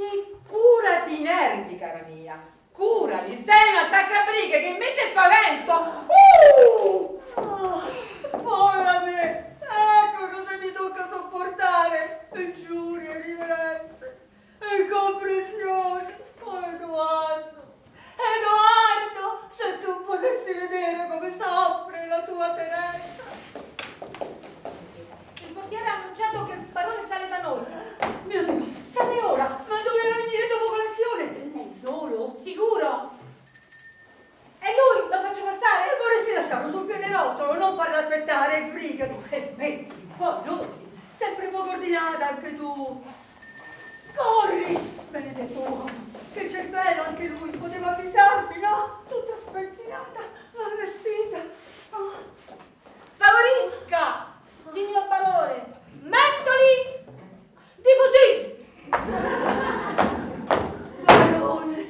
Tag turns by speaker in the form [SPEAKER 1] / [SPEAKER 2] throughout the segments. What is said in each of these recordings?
[SPEAKER 1] Che curati i nervi, cara mia. Curali, sei un attaccabrighe che mette spavento.
[SPEAKER 2] Povera me, ecco cosa mi tocca sopportare. Ingiurie, riverenze, incomprensioni. Oh, Edoardo, Edoardo, se tu potessi vedere come soffre la tua Teresa.
[SPEAKER 1] Il portiere ha annunciato che il barone sale da noi.
[SPEAKER 2] Mio Dio, sale ora, ma doveva venire dopo colazione. È solo?
[SPEAKER 1] Sicuro? E lui? Lo faccio passare?
[SPEAKER 2] E vorresti lasciarlo sul pianerottolo, non farlo aspettare, sbrigati. E metti, poi noi, sempre poco ordinata anche tu. Corri, benedetto uomo, che cervello anche lui, poteva avvisarmi, no? Tutta spettinata, mal vestita. Oh.
[SPEAKER 1] Favorisca, signor barone, mestoli di fusilli.
[SPEAKER 2] Barone.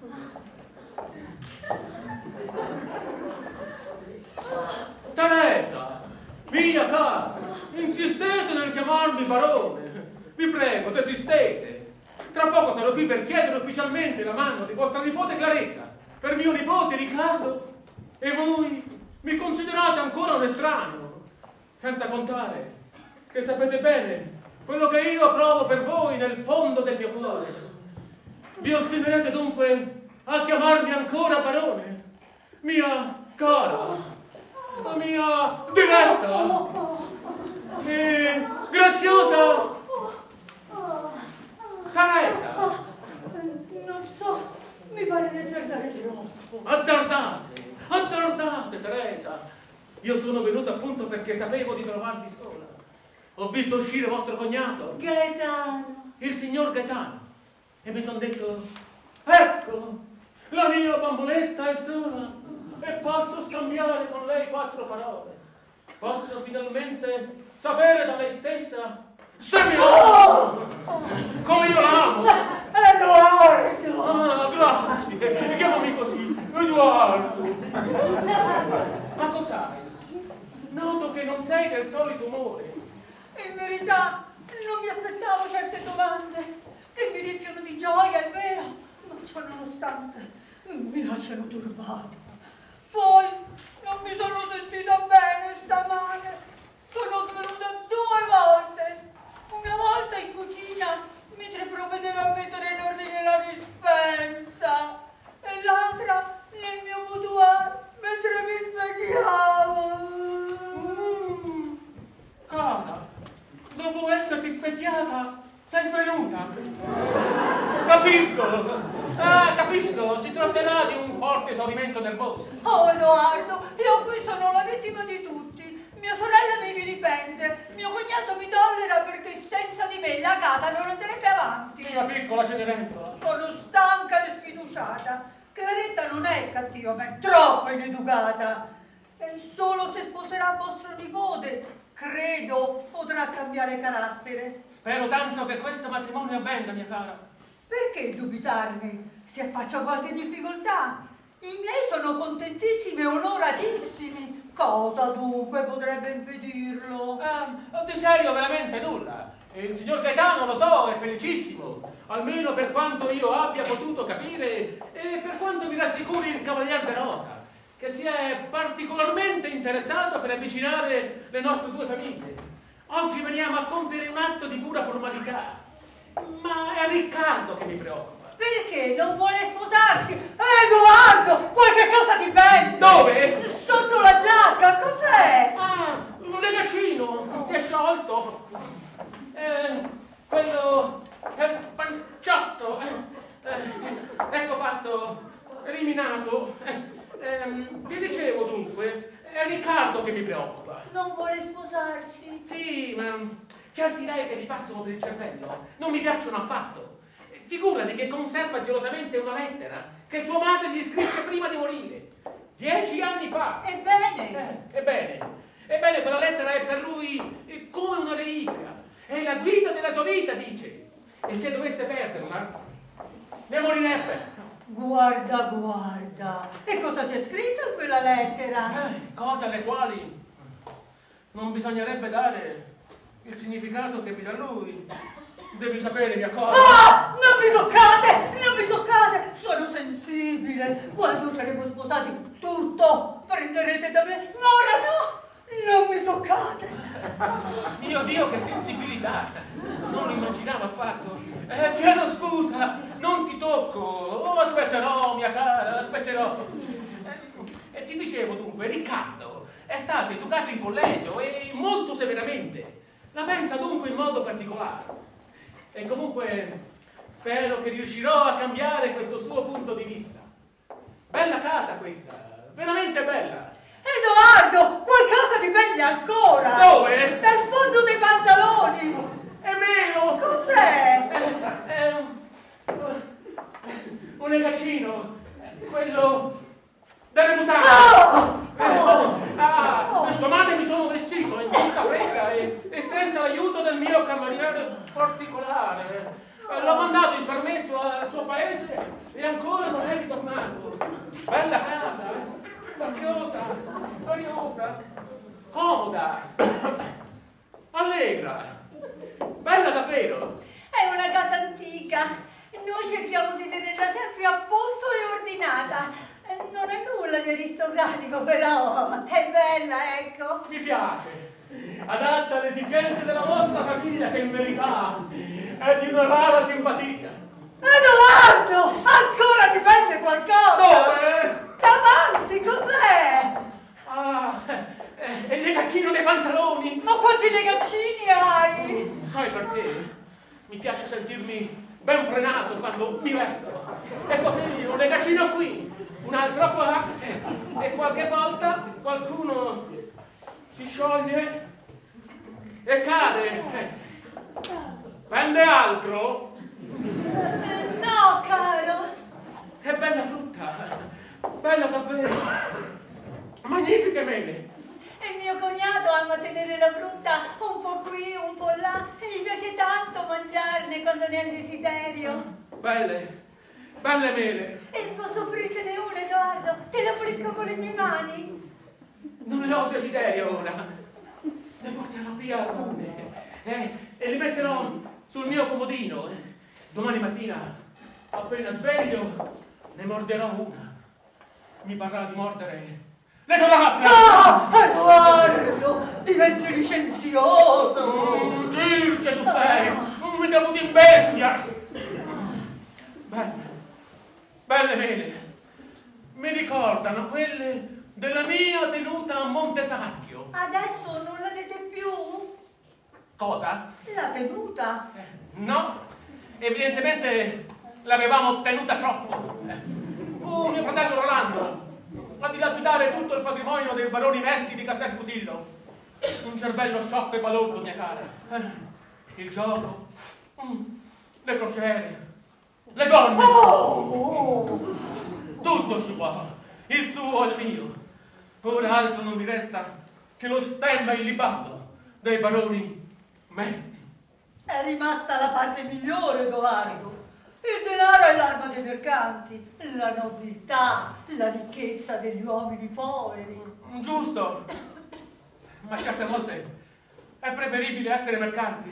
[SPEAKER 3] Teresa, mia cara, insistete nel chiamarmi barone. Vi prego, desistete. Tra poco sarò qui per chiedere ufficialmente la mano di vostra nipote Claretta per mio nipote Riccardo, e voi mi considerate ancora un estraneo, senza contare che sapete bene quello che io provo per voi nel fondo del mio cuore. Vi ostinerete dunque a chiamarmi ancora barone, mia cara, la mia diletta e graziosa Teresa.
[SPEAKER 2] Non so, mi pare di azzardare troppo.
[SPEAKER 3] Azzardate, azzardate, Teresa. Io sono venuto appunto perché sapevo di trovarvi sola. Ho visto uscire vostro cognato,
[SPEAKER 2] Gaetano.
[SPEAKER 3] il signor Gaetano, e mi sono detto, ecco, la mia bamboletta è sola e posso scambiare con lei 4 parole. Posso finalmente sapere da lei stessa se mi ama, come io l'amo.
[SPEAKER 2] Edoardo!
[SPEAKER 3] Ah, grazie, chiamami così, Edoardo. Ma cos'hai? Noto che non sei del solito umore.
[SPEAKER 2] In verità non mi aspettavo certe domande che mi riempiono di gioia, è vero, ma ciò nonostante mi lasciano turbata. Poi non mi sono sentita bene stamane, sono svenuta 2 volte. Una volta in cucina mentre provvedeva a mettere in ordine la dispensa e l'altra nel mio boudoir mentre mi specchiavo.
[SPEAKER 3] Cara, dopo esserti specchiata, sei svenuta. Capisco. Capisco, si tratterà di un forte esaurimento nervoso.
[SPEAKER 2] Oh Edoardo, io qui sono la vittima di tutti. Mia sorella mi vilipende, mio cognato mi tollera perché senza di me la casa non andrebbe avanti.
[SPEAKER 3] Mia piccola Cenerentola.
[SPEAKER 2] Sono stanca e sfiduciata. Claretta non è cattiva, ma è troppo ineducata. E solo se sposerà vostro nipote, credo, potrà cambiare carattere.
[SPEAKER 3] Spero tanto che questo matrimonio avvenga, mia cara.
[SPEAKER 2] Perché dubitarne? Si affaccia qualche difficoltà? I miei sono contentissimi e onoratissimi. Cosa dunque potrebbe impedirlo?
[SPEAKER 3] Di serio veramente nulla. Il signor Gaetano, lo so, è felicissimo, almeno per quanto io abbia potuto capire e per quanto mi rassicuri il Cavalier de Rosa, che si è particolarmente interessato per avvicinare le nostre 2 famiglie. Oggi veniamo a compiere un atto di pura formalità, ma è Riccardo che mi preoccupa.
[SPEAKER 2] Perché non vuole sposarsi? Edoardo, qualche cosa ti pende!
[SPEAKER 3] Dove?
[SPEAKER 2] Sotto la giacca, cos'è?
[SPEAKER 3] Un legaccino, si è sciolto. Quello è il panciotto. Ecco fatto, eliminato. Ti dicevo dunque, è Riccardo che mi preoccupa.
[SPEAKER 2] Non vuole sposarsi?
[SPEAKER 3] Sì, ma certi idee che gli passano per il cervello non mi piacciono affatto. Figurati che conserva gelosamente una lettera che sua madre gli scrisse prima di morire, 10 anni fa.
[SPEAKER 2] Ebbene?
[SPEAKER 3] Ebbene, quella lettera è per lui come una reliquia. È la guida della sua vita, dice. E se doveste perderla, ne morirebbe.
[SPEAKER 2] Guarda, guarda. E cosa c'è scritto in quella lettera?
[SPEAKER 3] Cose alle quali non bisognerebbe dare il significato che vi dà lui. Devi sapere, mia cosa.
[SPEAKER 2] Ah! Non mi
[SPEAKER 3] aspetterò. E ti dicevo dunque, Riccardo è stato educato in collegio e molto severamente. La pensa dunque in modo particolare. E comunque spero che riuscirò a cambiare questo suo punto di vista. Bella casa questa, veramente bella.
[SPEAKER 2] Edoardo, qualcosa ti pende ancora!
[SPEAKER 3] Dove?
[SPEAKER 2] Dal fondo dei pantaloni!
[SPEAKER 3] È vero!
[SPEAKER 2] Cos'è?
[SPEAKER 3] È un negaccino, quello delle mutande. Stamane mi sono vestito in tutta fretta e senza l'aiuto del mio cameriere particolare. L'ho mandato in permesso al suo paese e ancora non è ritornato. Bella casa, spaziosa, ariosa, comoda, allegra, bella davvero.
[SPEAKER 2] È una casa antica. Noi cerchiamo di tenerla sempre a posto e ordinata. Non è nulla di aristocratico, però è bella, ecco.
[SPEAKER 3] Mi piace. Adatta alle esigenze della vostra famiglia, che in verità è di una rara simpatia.
[SPEAKER 2] Edoardo! Ancora ti pende qualcosa?
[SPEAKER 3] Dove?
[SPEAKER 2] Davanti, cos'è?
[SPEAKER 3] È il legaccino dei pantaloni.
[SPEAKER 2] Ma quanti legaccini hai?
[SPEAKER 3] Sai perché? Mi piace sentirmi ben frenato quando mi vesto. E così un legaccino qui, un altro qua, e qualche volta qualcuno si scioglie e cade. Prende altro?
[SPEAKER 2] No, caro.
[SPEAKER 3] Che bella frutta, bella davvero, magnifiche mele.
[SPEAKER 2] E mio cognato ama tenere la frutta un po' qui, un po' là, e gli piace tanto mangiarne quando ne ha il desiderio.
[SPEAKER 3] Belle mele.
[SPEAKER 2] E posso offrirtene una, Edoardo? Te la pulisco con le mie mani?
[SPEAKER 3] Non ne ho desiderio ora. Ne porterò via alcune e le metterò sul mio comodino. Domani mattina, appena sveglio, ne morderò una. Mi parrà di mordere le calapre.
[SPEAKER 2] Ah, Edoardo, diventi licenzioso.
[SPEAKER 3] Circe tu sei, mi caputi in bestia. Belle mele. Mi ricordano quelle della mia tenuta a Montesarchio.
[SPEAKER 2] Adesso non la dite più?
[SPEAKER 3] Cosa?
[SPEAKER 2] La tenuta?
[SPEAKER 3] No, evidentemente l'avevamo tenuta troppo. Fu mio fratello Rolando a dilapidare tutto il patrimonio dei baroni Mesti di Castel Fusillo. Un cervello sciocco e balordo, mia cara. Il gioco, le crociere, le donne.
[SPEAKER 2] Oh!
[SPEAKER 3] Tutto suo, il suo e il mio. Ora altro non mi resta che lo stemma illibato dei baroni Mesti.
[SPEAKER 2] È rimasta la parte migliore, Edoardo. Il denaro è l'arma dei mercanti, la nobiltà, la ricchezza degli uomini poveri.
[SPEAKER 3] Giusto, ma certe volte è preferibile essere mercanti.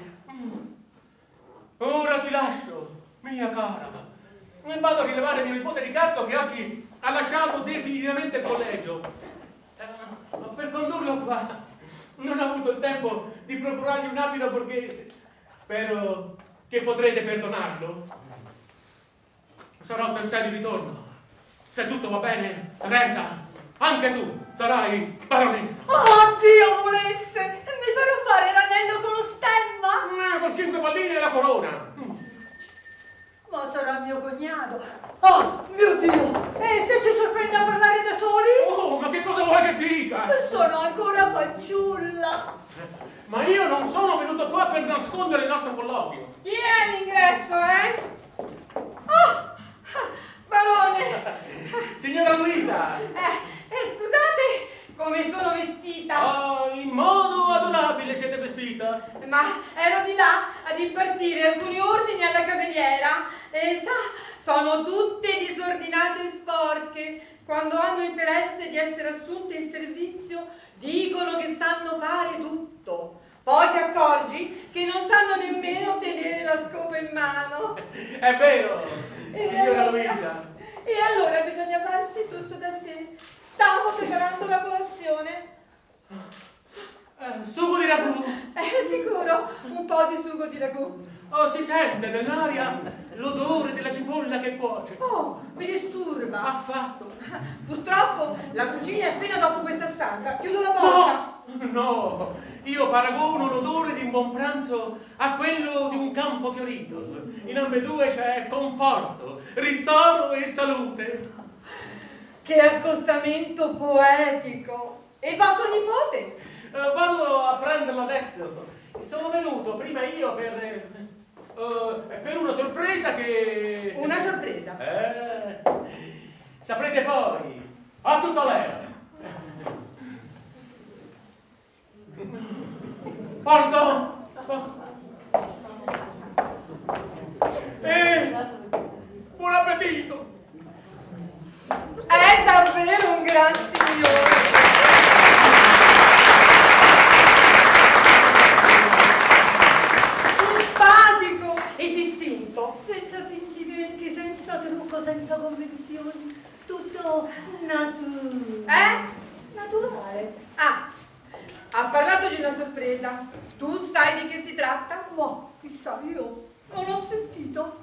[SPEAKER 3] Ora ti lascio, mia cara. Mi vado a rilevare mio nipote Riccardo, che oggi ha lasciato definitivamente il collegio. Ma per condurlo qua non ho avuto il tempo di procurargli un abito borghese. Spero che potrete perdonarlo. Sarò per sé di ritorno. Se tutto va bene, Teresa, anche tu sarai baronessa.
[SPEAKER 2] Oh, Dio volesse! Mi farò fare l'anello con lo stemma?
[SPEAKER 3] Con 5 palline e la corona.
[SPEAKER 2] Ma sarà mio cognato. Oh, mio Dio! E se ci sorprende a parlare da soli?
[SPEAKER 3] Oh, ma che cosa vuoi che dica?
[SPEAKER 2] Sono ancora fanciulla.
[SPEAKER 3] Ma io non sono venuto qua per nascondere il nostro colloquio.
[SPEAKER 1] Chi è all'ingresso, eh? Oh! Barone!
[SPEAKER 3] Signora Luisa!
[SPEAKER 1] Scusate come sono vestita.
[SPEAKER 3] Oh, in modo adorabile siete vestita.
[SPEAKER 1] Ma ero di là ad impartire alcuni ordini alla cameriera e sono tutte disordinate e sporche. Quando hanno interesse di essere assunte in servizio dicono che sanno fare tutto. Poi ti accorgi che non sanno nemmeno tenere la scopa in mano.
[SPEAKER 3] È vero, signora Luisa.
[SPEAKER 1] E allora bisogna farsi tutto da sé. Stavo preparando la colazione.
[SPEAKER 3] Sugo di ragù.
[SPEAKER 1] Sicuro, un po' di sugo di ragù.
[SPEAKER 3] Oh, si sente nell'aria l'odore della cipolla quella che cuoce.
[SPEAKER 1] Oh, mi disturba.
[SPEAKER 3] Affatto.
[SPEAKER 1] Purtroppo la cucina è appena dopo questa stanza. Chiudo la porta.
[SPEAKER 3] No, io paragono l'odore di un buon pranzo a quello di un campo fiorito. In ambedue c'è conforto, ristoro e salute.
[SPEAKER 1] Che accostamento poetico. E il vostro nipote?
[SPEAKER 3] Vado a prenderlo adesso. Sono venuto prima io per una sorpresa che...
[SPEAKER 1] Una sorpresa?
[SPEAKER 3] Saprete poi. A tutto lei. Porto. Buon appetito.
[SPEAKER 1] È davvero un gran signore. Simpatico e distinto.
[SPEAKER 2] Senza fingimenti, senza trucco, senza convenzioni. Tutto naturale.
[SPEAKER 1] Ah, ha parlato di una sorpresa. Tu sai di che si tratta?
[SPEAKER 2] Ma chissà, io non ho sentito.